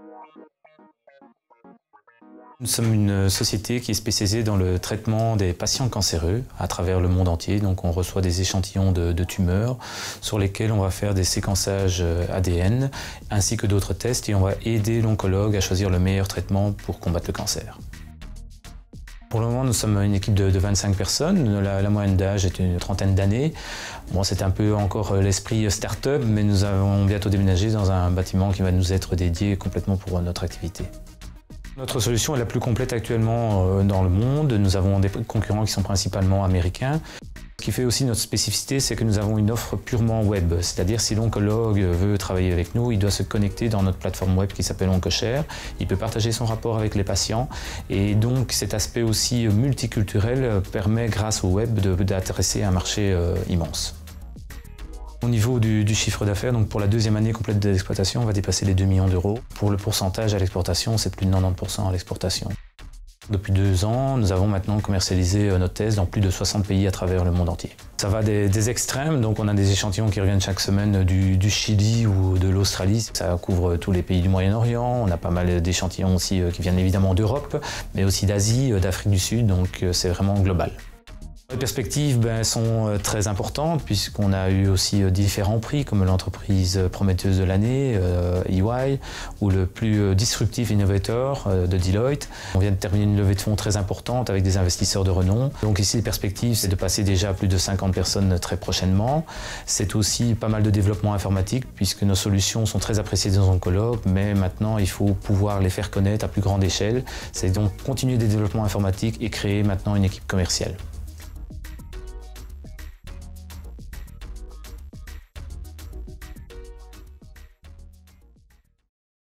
Nous sommes une société qui est spécialisée dans le traitement des patients cancéreux à travers le monde entier. Donc on reçoit des échantillons de tumeurs sur lesquels on va faire des séquençages ADN ainsi que d'autres tests et on va aider l'oncologue à choisir le meilleur traitement pour combattre le cancer. Pour le moment, nous sommes une équipe de 25 personnes. La moyenne d'âge est une trentaine d'années. Bon, c'est un peu encore l'esprit start-up, mais nous allons bientôt déménager dans un bâtiment qui va nous être dédié complètement pour notre activité. Notre solution est la plus complète actuellement dans le monde. Nous avons des concurrents qui sont principalement américains. Ce qui fait aussi notre spécificité, c'est que nous avons une offre purement web. C'est-à-dire si l'oncologue veut travailler avec nous, il doit se connecter dans notre plateforme web qui s'appelle OncoShare. Il peut partager son rapport avec les patients. Et donc cet aspect aussi multiculturel permet, grâce au web, d'intéresser un marché immense. Au niveau du chiffre d'affaires, donc pour la deuxième année complète de l'exploitation, on va dépasser les 2 millions d'euros. Pour le pourcentage à l'exportation, c'est plus de 90% à l'exportation. Depuis 2 ans, nous avons maintenant commercialisé notre thèse dans plus de 60 pays à travers le monde entier. Ça va des extrêmes, donc on a des échantillons qui reviennent chaque semaine du Chili ou de l'Australie. Ça couvre tous les pays du Moyen-Orient. On a pas mal d'échantillons aussi qui viennent évidemment d'Europe, mais aussi d'Asie, d'Afrique du Sud, donc c'est vraiment global. Les perspectives sont très importantes puisqu'on a eu aussi différents prix comme l'entreprise prometteuse de l'année, EY, ou le plus disruptive innovator de Deloitte. On vient de terminer une levée de fonds très importante avec des investisseurs de renom. Donc ici les perspectives c'est de passer déjà à plus de 50 personnes très prochainement. C'est aussi pas mal de développement informatique puisque nos solutions sont très appréciées des oncologues, mais maintenant il faut pouvoir les faire connaître à plus grande échelle. C'est donc continuer des développements informatiques et créer maintenant une équipe commerciale.